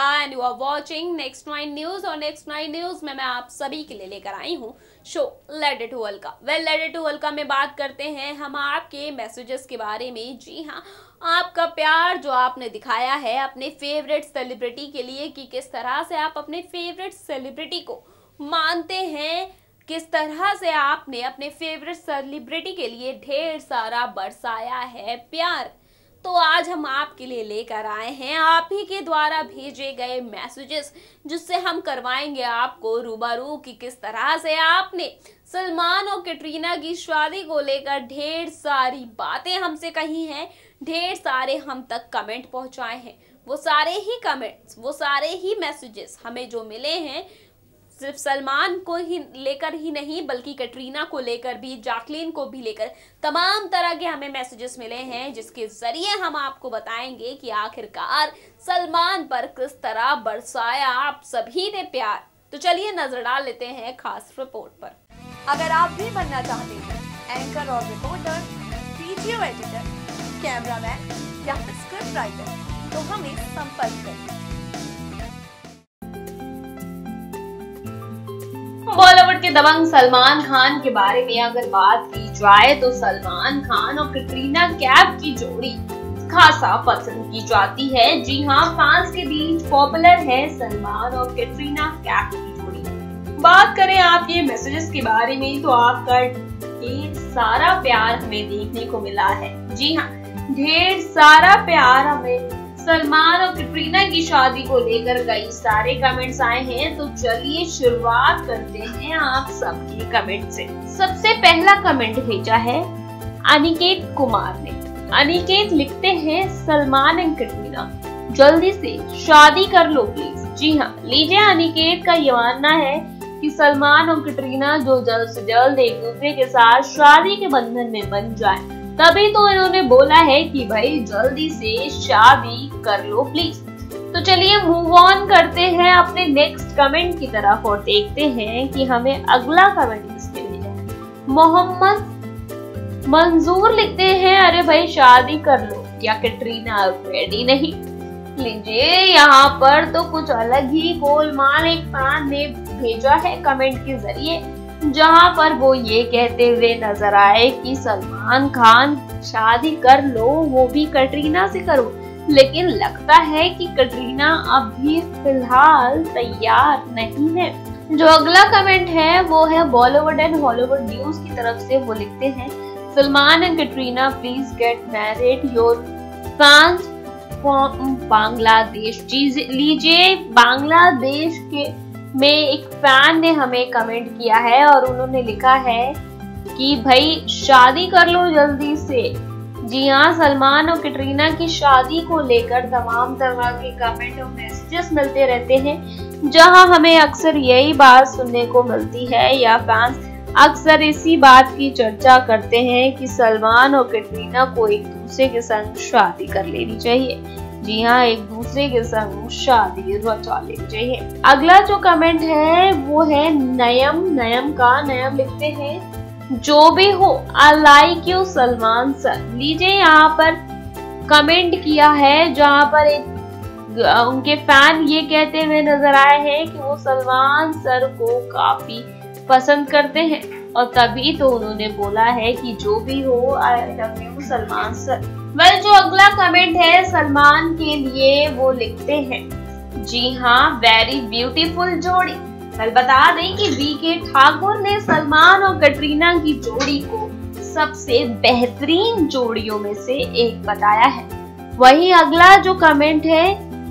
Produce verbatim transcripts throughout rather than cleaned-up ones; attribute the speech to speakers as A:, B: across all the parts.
A: And you are watching next nine news. और next nine news में मैं आप सभी के लिए लेकर आई हूँ शो लेट इट हल्का। वेल लेट इट हल्का में बात करते हैं हम आपके मैसेजेस के बारे में। जी हाँ, आपका प्यार जो आपने दिखाया है अपने फेवरेट सेलिब्रिटी के लिए, कि किस तरह से आप अपने फेवरेट सेलिब्रिटी को मानते हैं, किस तरह से आपने अपने फेवरेट सेलिब्रिटी के लिए ढेर सारा बरसाया है प्यार। तो आज हम आपके लिए लेकर आए हैं आप ही के द्वारा भेजे गए मैसेजेस, जिससे हम करवाएंगे आपको रूबरू कि किस तरह से आपने सलमान और कैटरीना की शादी को लेकर ढेर सारी बातें हमसे कही हैं, ढेर सारे हम तक कमेंट पहुंचाए हैं। वो सारे ही कमेंट्स, वो सारे ही मैसेजेस हमें जो मिले हैं, सिर्फ सलमान को ही लेकर ही नहीं बल्कि कैटरीना को लेकर भी, जैकलीन को भी लेकर तमाम तरह के हमें मैसेजेस मिले हैं, जिसके जरिए हम आपको बताएंगे कि आखिरकार सलमान पर किस तरह बरसाया आप सभी ने प्यार। तो चलिए नजर डाल लेते हैं खास रिपोर्ट पर।
B: अगर आप भी बनना चाहते हैं एंकर और रिपोर्टर, वीडियो एडिटर, कैमरामैन या फिर स्क्रिप्ट राइटर, तो हमें संपर्क करें।
A: बॉलीवुड के दबंग सलमान खान के बारे में अगर बात की जाए तो सलमान खान और कैटरीना कैफ की जोड़ी खासा पसंद की जाती है। जी हाँ, फैंस के बीच पॉपुलर है सलमान और कैटरीना कैफ की जोड़ी। बात करें आप ये मैसेजेस के बारे में तो आपका ढेर सारा प्यार हमें देखने को मिला है। जी हाँ, ढेर सारा प्यार हमें सलमान और कैटरीना की शादी को लेकर कई सारे कमेंट्स आए हैं। तो चलिए शुरुआत करते हैं आप सबके कमेंट से। सबसे पहला कमेंट भेजा है अनिकेत कुमार ने। अनिकेत लिखते हैं, सलमान एंड कैटरीना जल्दी से शादी कर लो प्लीज। जी हाँ, लीजिए अनिकेत का ये मानना है कि सलमान और कैटरीना जो जल्द से जल्द एक दूसरे के साथ शादी के बंधन में बन जाए, तभी तो इन्होंने बोला है कि भाई जल्दी से शादी कर लो प्लीज। तो चलिए मूव ऑन करते हैं अपने नेक्स्ट कमेंट की तरफ और देखते हैं कि हमें अगला कमेंट किसने भेजा है। मोहम्मद मंजूर लिखते हैं, अरे भाई शादी कर लो, क्या कैटरीना रेडी नहीं? लीजिए यहाँ पर तो कुछ अलग ही गोलमाल एक फैन ने भेजा है कमेंट के जरिए, जहां पर वो ये कहते हुए नजर आए कि सलमान खान शादी कर लो, वो भी कैटरीना से करो। लेकिन लगता है कि कैटरीना अभी फिलहाल तैयार नहीं है। जो अगला कमेंट है वो है बॉलीवुड एंड हॉलीवुड न्यूज की तरफ से। वो लिखते हैं, Salman and Katrina please get married, your fans from Bangladesh. लीजिए बांग्लादेश के में एक फैन ने हमें कमेंट किया है और उन्होंने लिखा है कि भाई शादी कर लो जल्दी से। जी हाँ, सलमान और कैटरीना की शादी को लेकर तमाम तरह के कमेंट और मैसेजेस मिलते रहते हैं, जहां हमें अक्सर यही बात सुनने को मिलती है या फैंस अक्सर इसी बात की चर्चा करते हैं कि सलमान और कैटरीना को एक दूसरे के संग शादी कर लेनी चाहिए। जी हाँ, एक दूसरे के संग शादी रचा लेनी चाहिए। अगला जो कमेंट है वो है नयम नयम का। नयम लिखते हैं, जो भी हो I like you Salman sir. लीजिए यहाँ पर कमेंट किया है जहाँ पर एक उनके फैन ये कहते हुए नजर आए हैं कि वो सलमान सर को काफी पसंद करते हैं और तभी तो उन्होंने बोला है कि जो भी हो I love you Salman sir. Well जो अगला कमेंट है सलमान के लिए, वो लिखते हैं, जी हाँ वेरी ब्यूटीफुल जोड़ी। वेल बता दें कि वीके ठाकुर ने सलमान और कैटरीना की जोड़ी को सबसे बेहतरीन जोड़ियों में से एक बताया है। वही अगला जो कमेंट है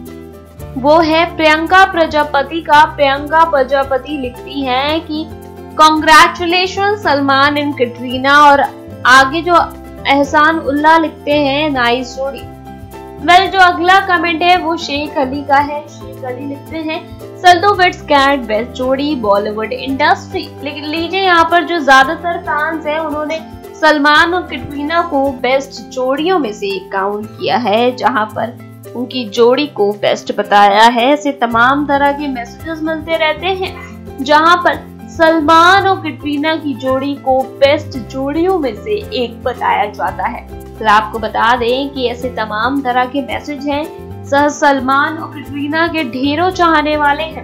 A: वो है प्रियंका प्रजापति का। प्रियंका प्रजापति लिखती हैं कि कॉन्ग्रेचुलेशन सलमान एंड कैटरीना। और आगे जो एहसान उल्लाह लिखते हैं, नाइस जोड़ी। वेल जो अगला कमेंट है वो शेख अली का है। शेख अली लिखते हैं, सल्दो विट्स कैट बेस्ट जोड़ी बॉलीवुड इंडस्ट्री। लेकिन लीजिए यहाँ पर जो ज्यादातर फैंस हैं उन्होंने सलमान और कैटरीना को बेस्ट जोड़ियों में से एक काउंट किया है, जहां पर उनकी जोड़ी को बेस्ट बताया है। ऐसे तमाम तरह के मैसेजेस मिलते रहते हैं जहां पर सलमान और कैटरीना की जोड़ी को बेस्ट जोड़ियों में से एक बताया जाता है। तो आपको बता दें कि ऐसे तमाम तरह के मैसेज हैं सलमान और कैटरीना के ढेरों चाहने वाले हैं।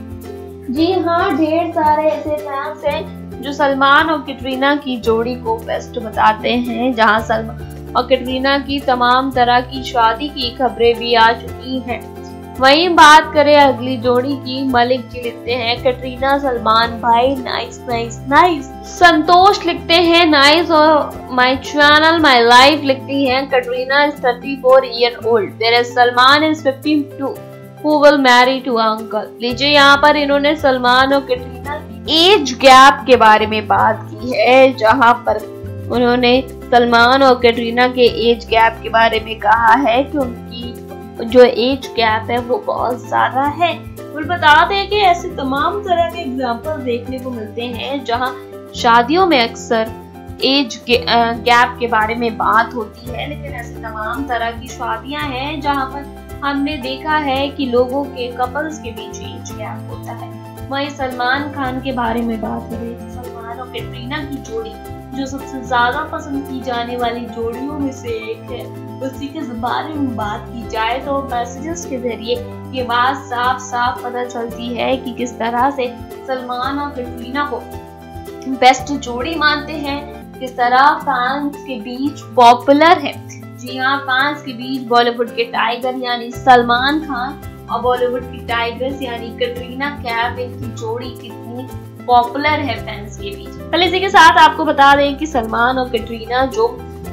A: जी हाँ, ढेर सारे ऐसे फैंस हैं जो सलमान और कैटरीना की जोड़ी को बेस्ट बताते हैं। जहां सलमान और कैटरीना की तमाम तरह की शादी की खबरें भी आ चुकी हैं। वहीं बात करें अगली जोड़ी की, मलिक जी लिखते हैं कैटरीना सलमान भाई नाइस नाइस नाइस। संतोष लिखते हैं नाइस और माय चैनल माय लाइफ लिखती हैं Katrina is thirty four year old where Salman is fifty two who will marry to uncle. लीजिए, यहाँ पर इन्होंने सलमान और कैटरीना एज गैप के बारे में बात की है, जहाँ पर उन्होंने सलमान और कैटरीना के एज गैप के बारे में कहा है कि उनकी जो एज गैप है वो बहुत ज्यादा है। और बता दें कि ऐसे तमाम तरह के एग्जाम्पल देखने को मिलते हैं जहां शादियों में अक्सर एज गैप के बारे में बात होती है, लेकिन ऐसे तमाम तरह की शादियां हैं जहां पर हमने देखा है कि लोगों के कपल्स के बीच एज गैप होता है। वहीं सलमान खान के बारे में बात करें तो सलमान और कैटरीना की जोड़ी जो सबसे ज्यादा पसंद की जाने वाली जोड़ियों में से एक है, उसी के बारे में बात की जाए तो मैसेजेस के जरिए ये बात साफ साफ पता चलती है कि किस तरह से सलमान और कैटरीना को बेस्ट जोड़ी मानते हैं, किस तरह फैंस के बीच पॉपुलर है। जी हाँ, फैंस के बीच बॉलीवुड के टाइगर यानी सलमान खान और बॉलीवुड की टाइगर्स यानी कैटरीना कैफ, इनकी जोड़ी कितनी पॉपुलर है फैंस के बीच। पहले इसी के साथ आपको बता दें कि सलमान और कैटरीना जो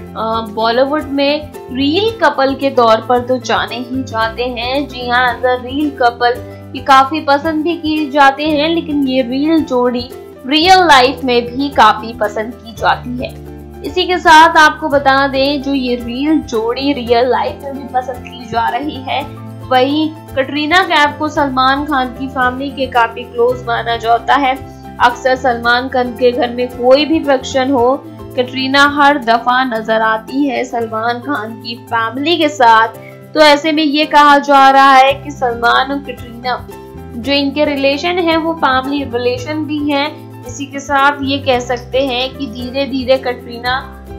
A: बॉलीवुड में रील कपल के तौर पर तो जाने ही जाते हैं। जी हाँ, एज अ रील कपल ये काफी पसंद भी की जाते हैं, लेकिन ये रील जोड़ी रियल लाइफ में भी काफी पसंद की जाती है। इसी के साथ आपको बता दें जो ये रील जोड़ी रियल लाइफ में भी पसंद की जा रही है, वही कैटरीना कैफ को सलमान खान की फैमिली के काफी क्लोज माना जाता है। अक्सर सलमान खान के घर में कोई भी फंक्शन हो, कैटरीना हर दफा नजर आती है सलमान खान की फैमिली के साथ। तो ऐसे में ये कहा जा रहा है कि सलमान और कैटरीना जो इनके रिलेशन है वो फैमिली रिलेशन भी है। इसी के साथ ये कह सकते हैं कि धीरे धीरे कैटरीना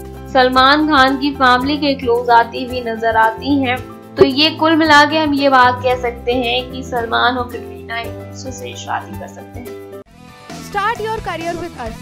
A: सलमान खान की फैमिली के क्लोज आती हुई नजर आती हैं। तो ये कुल मिला के हम ये बात कह सकते हैं कि सलमान और कैटरीना एक दूसरे से शादी कर सकते हैं।
B: Start your career with us.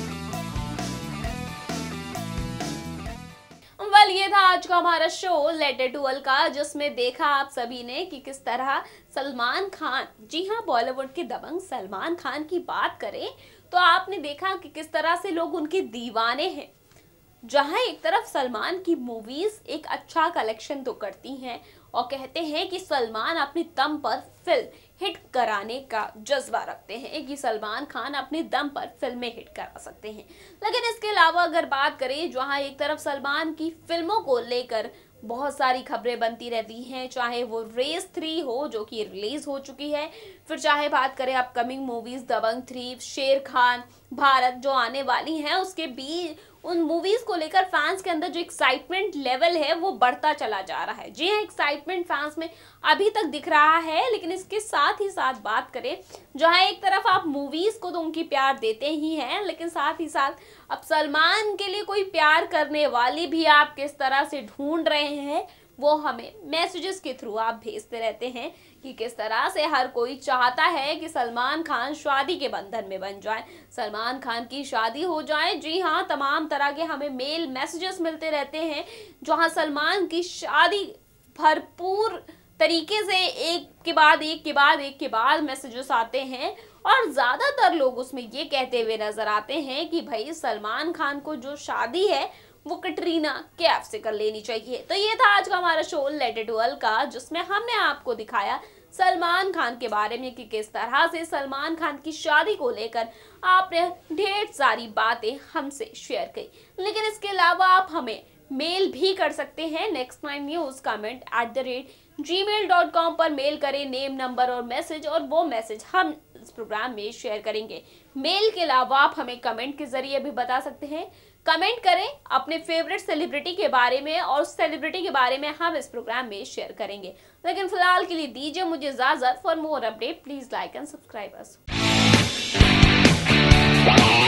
A: Well, ये था आज का हमारा शो लेटर टू अल का, जिसमें देखा आप सभी ने कि किस तरह सलमान खान, जी हाँ बॉलीवुड के दबंग सलमान खान की बात करें तो आपने देखा कि किस तरह से लोग उनके दीवाने हैं। जहां एक तरफ सलमान की मूवीज एक अच्छा कलेक्शन तो करती हैं और कहते हैं कि सलमान अपने दम पर फिल्म हिट कराने का जज्बा रखते हैं कि सलमान खान अपने दम पर फिल्में हिट करा सकते हैं। लेकिन इसके अलावा अगर बात करें, जहां एक तरफ सलमान की फिल्मों को लेकर बहुत सारी खबरें बनती रहती हैं, चाहे वो रेस थ्री हो जो कि रिलीज हो चुकी है, फिर चाहे बात करें अपकमिंग मूवीज दबंग थ्री, शेर खान, भारत जो आने वाली हैं, उसके बीच उन मूवीज को लेकर फैंस के अंदर जो एक्साइटमेंट लेवल है वो बढ़ता चला जा रहा है। जी हाँ, एक्साइटमेंट फैंस में अभी तक दिख रहा है, लेकिन इसके साथ ही साथ बात करें, जहां एक तरफ आप मूवीज को तो उनकी प्यार देते ही हैं, लेकिन साथ ही साथ अब सलमान के लिए कोई प्यार करने वाली भी आप किस तरह से ढूंढ रहे हैं, वो हमें मैसेजेस के थ्रू आप भेजते रहते हैं कि किस तरह से हर कोई चाहता है कि सलमान खान शादी के बंधन में बन जाए, सलमान खान की शादी हो जाए। जी हाँ, तमाम तरह के हमें मेल मैसेजेस मिलते रहते हैं जहां सलमान की शादी भरपूर तरीके से एक के बाद एक के बाद एक के बाद मैसेजेस आते हैं और ज्यादातर लोग उसमें ये कहते हुए नजर आते हैं कि भाई सलमान खान को जो शादी है वो कैटरीना कैफ से कर लेनी चाहिए। तो ये था आज का हमारा शो लेटर टू अल का, जिसमें हमने आपको दिखाया सलमान खान के बारे में कि किस तरह से सलमान खान की शादी को लेकर आपने ढेर सारी बातें हमसे शेयर की। लेकिन इसके अलावा आप हमें मेल भी कर सकते हैं next nine news comment at the rate G mail dot com पर मेल करें नेम नंबर और मैसेज, और वो मैसेज हम इस प्रोग्राम में शेयर करेंगे। मेल के अलावा आप हमें कमेंट के जरिए भी बता सकते हैं। कमेंट करें अपने फेवरेट सेलिब्रिटी के बारे में और उस सेलिब्रिटी के बारे में हम इस प्रोग्राम में शेयर करेंगे। लेकिन फिलहाल के लिए दीजिए मुझे इजाजत। For more update please like and subscribe us.